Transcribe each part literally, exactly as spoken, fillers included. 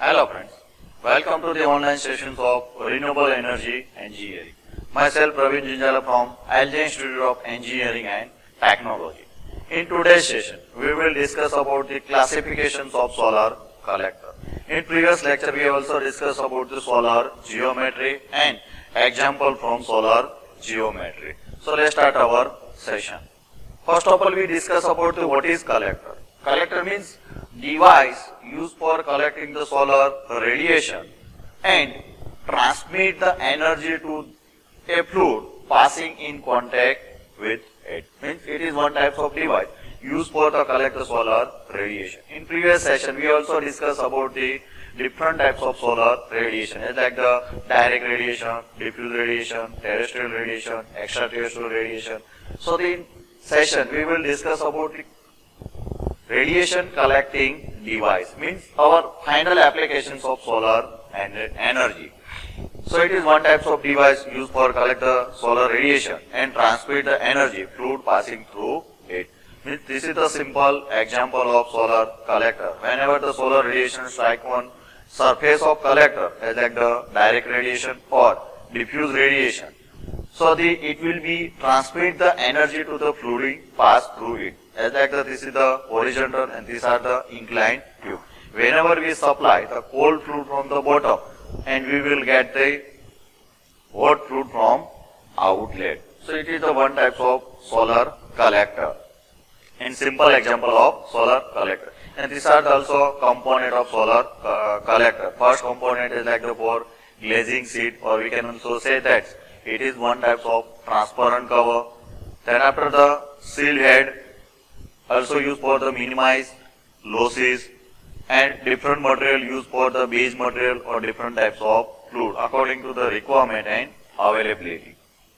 Hello friends, welcome to the online sessions of Renewable Energy Engineering. Myself Praveen Jinjala from Alger Institute of Engineering and Technology. In today's session, we will discuss about the classifications of solar collector. In previous lecture, we have also discussed about the solar geometry and example from solar geometry. So let's start our session. First of all, we discuss about the what is collector. Collector means device used for collecting the solar radiation and transmit the energy to a fluid passing in contact with it. Means it is one type of device used for to collect the solar radiation. In previous session, we also discussed about the different types of solar radiation, like the direct radiation, diffuse radiation, terrestrial radiation, extraterrestrial radiation. So in session, we will discuss about the radiation collecting device, means our final applications of solar and energy. So it is one type of device used for collect the solar radiation and transmit the energy fluid passing through it. Means this is the simple example of solar collector. Whenever the solar radiation strike on surface of collector, as like the direct radiation or diffuse radiation, so the it will be transmit the energy to the fluid pass through it. As like the, this is the horizontal and these are the inclined tube. Whenever we supply the cold fluid from the bottom, and we will get the hot fluid from outlet. So it is the one type of solar collector. And simple example of solar collector. And these are also component of solar uh, collector. First component is like the for glazing sheet, or we can also say that it is one type of transparent cover. Then after the seal head, also used for the minimize losses, and different material used for the base material or different types of fluid according to the requirement and availability.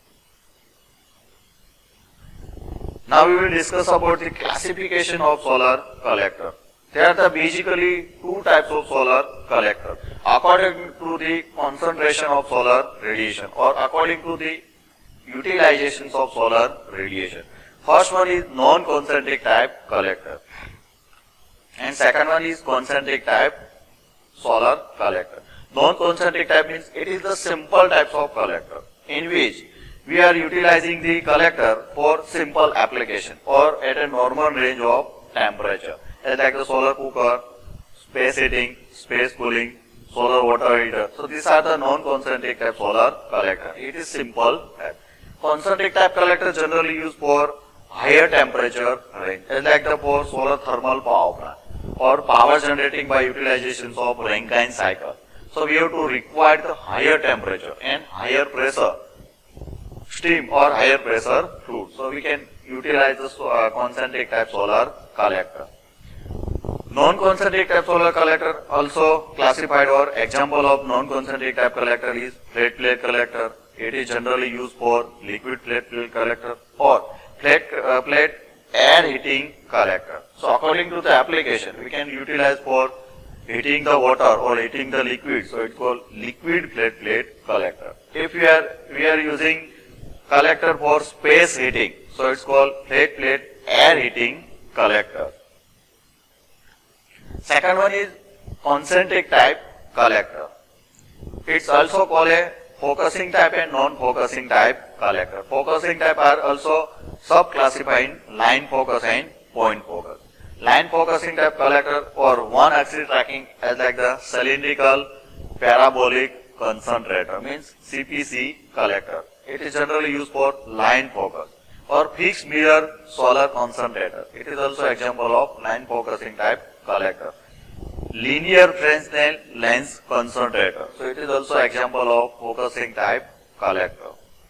Now we will discuss about the classification of solar collector. There are the basically two types of solar collector according to the concentration of solar radiation or according to the utilizations of solar radiation. First one is non-concentric type collector, and second one is concentric type solar collector. Non-concentric type means it is the simple types of collector in which we are utilizing the collector for simple application or at a normal range of temperature, as like the solar cooker, space heating, space cooling, solar water heater. So these are the non-concentric type solar collector. It is simple type. Concentric type collector generally used for higher temperature range, as like the for solar thermal power plant or power generating by utilizations of Rankine cycle. So we have to require the higher temperature and higher pressure steam or higher pressure fluid. So we can utilize the uh, concentric type solar collector. Non-concentric type solar collector also classified, or example of non-concentric type collector is flat plate collector. It is generally used for liquid flat plate collector or flat uh, plate air heating collector. So according to the application, we can utilize for heating the water or heating the liquid. So it's called liquid flat plate collector. If we are we are using collector for space heating, so it's called flat plate air heating collector. Second one is concentric type collector. It's also called a focusing type and non-focusing type collector. Focusing type are also sub-classified in line focus and point focus. Line focusing type collector or one axis tracking as like the cylindrical parabolic concentrator, means C P C collector. It is generally used for line focus, or fixed mirror solar concentrator. It is also example of line focusing type collector. Linear Fresnel lens concentrator. So it is also example of focusing type collector.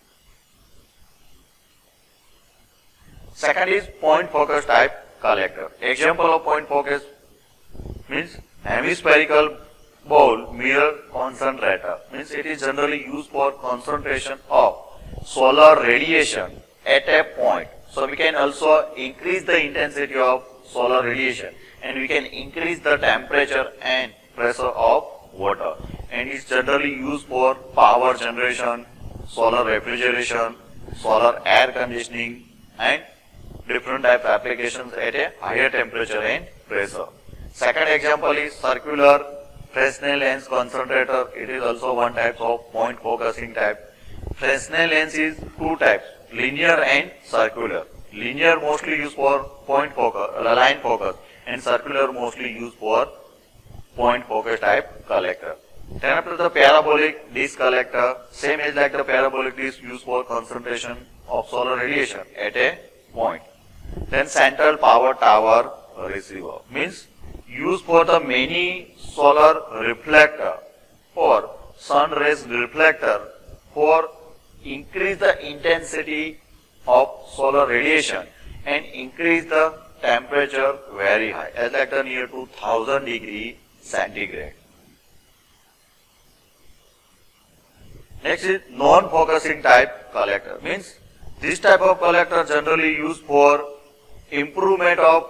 Second is point focus type collector. Example of point focus means hemispherical bowl mirror concentrator. Means it is generally used for concentration of solar radiation at a point. So we can also increase the intensity of solar radiation, and we can increase the temperature and pressure of water, and it's generally used for power generation, solar refrigeration, solar air conditioning, and different type of applications at a higher temperature and pressure. Second example is circular Fresnel lens concentrator, it is also one type of point focusing type. Fresnel lens is two types, linear and circular. Linear mostly used for point focus, line focus, and circular mostly used for point focus type collector. Then after the parabolic disc collector, same as like the parabolic disc used for concentration of solar radiation at a point. Then central power tower receiver means used for the many solar reflector or sun rays reflector for increase the intensity of solar radiation and increase the temperature very high, as like the near to one thousand degree centigrade. Next is non-focusing type collector, means this type of collector generally used for improvement of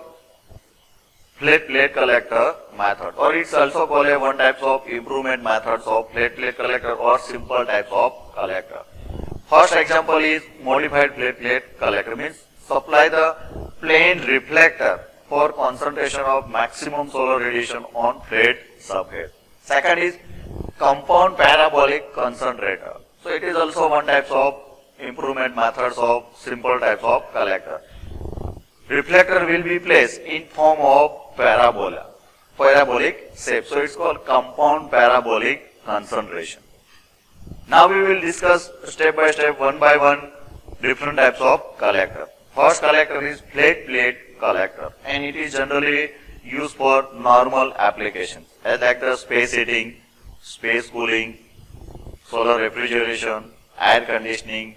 flat plate collector method, or it's also called a one type of improvement methods of flat plate collector or simple types of collector. First example is modified flat plate collector, means supply the plane reflector for concentration of maximum solar radiation on flat surface. Second is compound parabolic concentrator. So it is also one type of improvement methods of simple types of collector. Reflector will be placed in form of parabola, parabolic shape. So it's called compound parabolic concentration. Now we will discuss step by step, one by one, different types of collector. First collector is flat plate collector, and it is generally used for normal applications, as like the space heating, space cooling, solar refrigeration, air conditioning.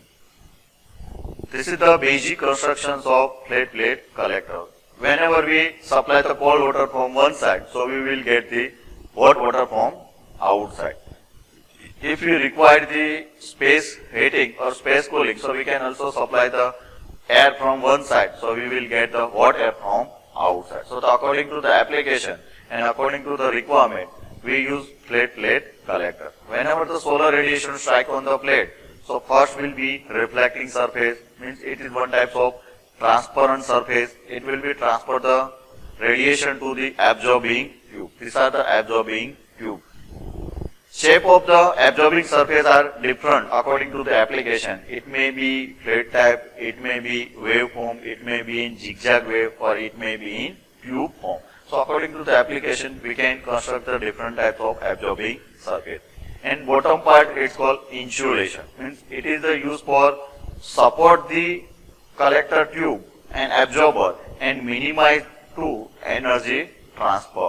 This is the basic constructions of flat plate collector. Whenever we supply the cold water from one side, so we will get the hot water from outside. If we require the space heating or space cooling, so we can also supply the air from one side, so we will get the hot air from outside. So the, according to the application and according to the requirement, we use flat plate collector. Whenever the solar radiation strike on the plate, so first will be reflecting surface, means it is one type of transparent surface. It will be transfer the radiation to the absorbing tube. These are the absorbing tube. Shape of the absorbing surface are different according to the application. It may be flat type, it may be wave form, it may be in zigzag wave, or it may be in tube form. So according to the application, we can construct the different types of absorbing surface. And bottom part, it's called insulation. Means it is the use for support the collector tube and absorber and minimize to energy transfer.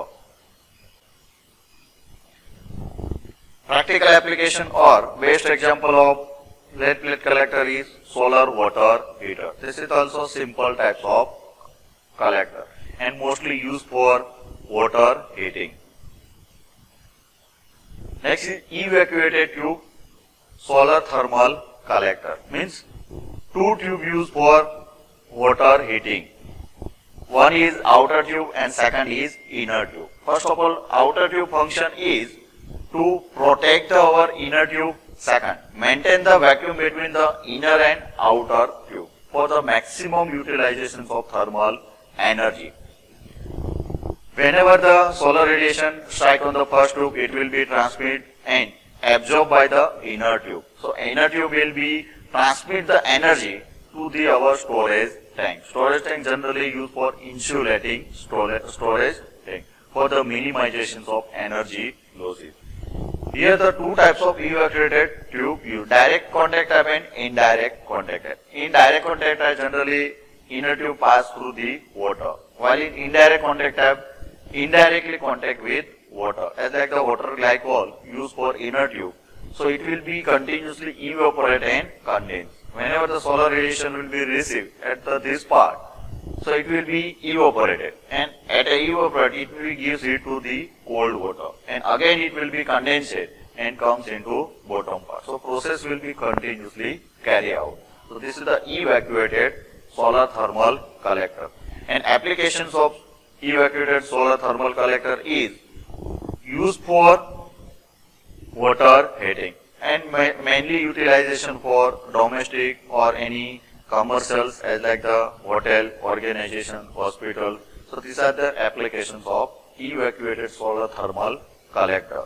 Practical application or best example of flat plate collector is solar water heater. This is also simple types of collector and mostly used for water heating. Next is evacuated tube solar thermal collector, means two tube used for water heating. One is outer tube and second is inner tube. First of all, outer tube function is to protect our inner tube. Second, maintain the vacuum between the inner and outer tube for the maximum utilization of thermal energy. Whenever the solar radiation strike on the first tube, it will be transmitted and absorbed by the inner tube. So inner tube will be transmit the energy to the our storage tank. Storage tank generally used for insulating storage, storage tank for the minimization of energy losses. Here the two types of evacuated tube use, direct contact type and indirect contact type. In direct contact type, generally inner tube pass through the water, while in indirect contact type, indirectly contact with water, as like the water glycol used for inner tube. So it will be continuously evaporate and condense. Whenever the solar radiation will be received at the, this part, so it will be evaporated, and at a evaporate it will gives it to the cold water, and again it will be condensed and comes into bottom part. So process will be continuously carried out. So this is the evacuated solar thermal collector. And applications of evacuated solar thermal collector is used for water heating and ma mainly utilization for domestic or any commercials, as like the hotel, organization, hospital. So these are the applications of evacuated solar thermal collector.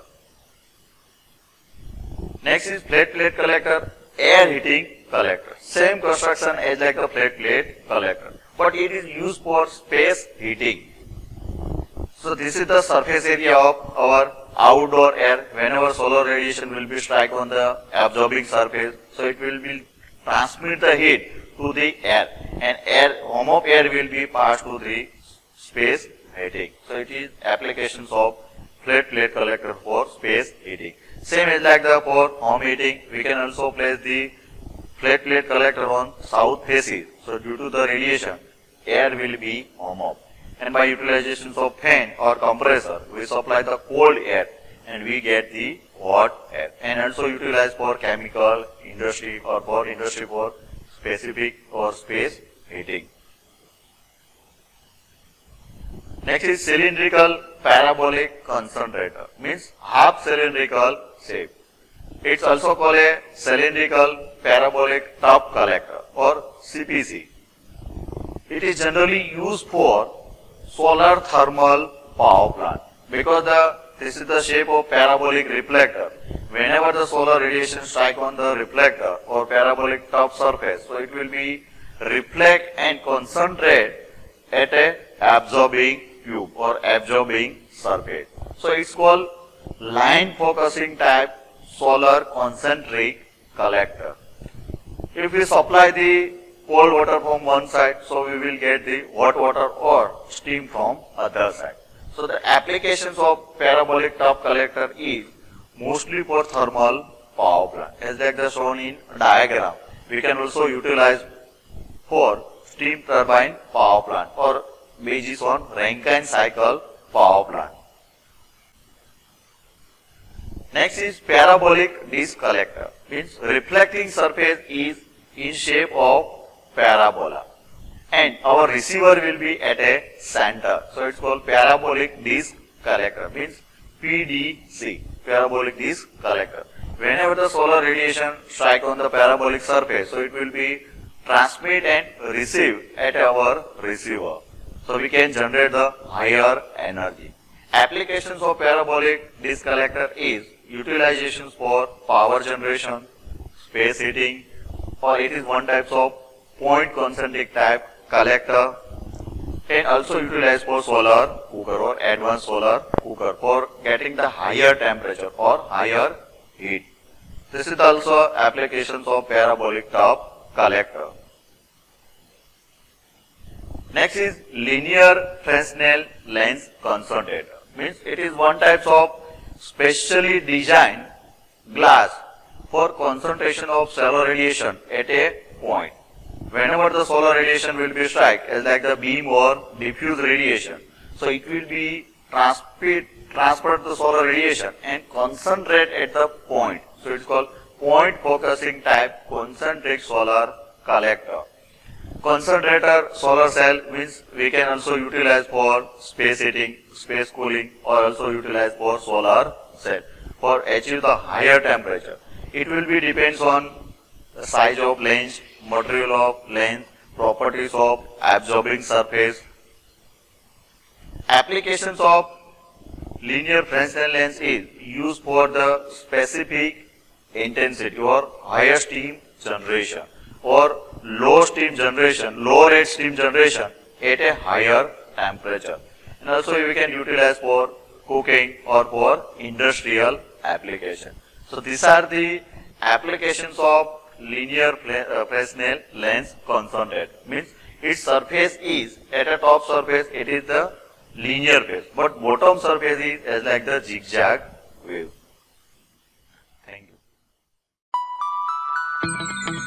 Next is plate plate collector, air heating collector. Same construction as like the plate plate collector, but it is used for space heating. So this is the surface area of our outdoor air. Whenever solar radiation will be strike on the absorbing surface, so it will be transmit the heat to the air, and air home of air will be passed to the space heating. So it is applications of plate plate collector for space heating. Same as like the for home heating, we can also place the plate plate collector on south faces. So due to the radiation, air will be warm up, and by utilization of fan or compressor, we supply the cold air and we get the hot air, and also utilize for chemical industry or for industry for specific or space heating. Next is cylindrical parabolic concentrator, means half cylindrical shape. It's also called a cylindrical parabolic top collector or C P C. It is generally used for solar thermal power plant because the this is the shape of parabolic reflector. Whenever the solar radiation strike on the reflector or parabolic top surface, so it will be reflect and concentrate at a absorbing tube or absorbing surface. So it's called line focusing type solar concentric collector. If we supply the cold water from one side, so we will get the hot water or steam from other side. So the applications of parabolic top collector is mostly for thermal power plant, as like the shown in diagram. We can also utilize for steam turbine power plant or basis on Rankine cycle power plant. Next is parabolic disc collector, means reflecting surface is in shape of parabola, and our receiver will be at a center. So it's called parabolic disc collector, means P D C, parabolic disc collector. Whenever the solar radiation strike on the parabolic surface, so it will be transmit and receive at our receiver. So we can generate the higher energy. Applications of parabolic disc collector is utilizations for power generation, space heating, or it is one type of point concentric type collector, and also utilized for solar cooker or advanced solar cooker for getting the higher temperature or higher heat. This is also applications of parabolic top collector. Next is linear Fresnel lens concentrator, means it is one type of specially designed glass for concentration of solar radiation at a point. Whenever the solar radiation will be strike as like the beam or diffuse radiation, so it will be transmit, transferred the solar radiation and concentrate at the point. So it's called point focusing type concentric solar collector. Concentrator solar cell means we can also utilize for space heating, space cooling, or also utilize for solar cell for achieve the higher temperature. It will be depends on the size of lens, material of lens, properties of absorbing surface. Applications of linear Fresnel lens is used for the specific intensity or higher steam generation or low steam generation, low rate steam generation at a higher temperature. And also we can utilize for cooking or for industrial application. So these are the applications of linear Fresnel lens concentrator. Means its surface is at a top surface it is the linear phase, but bottom surface is as like the zigzag wave. Thank you.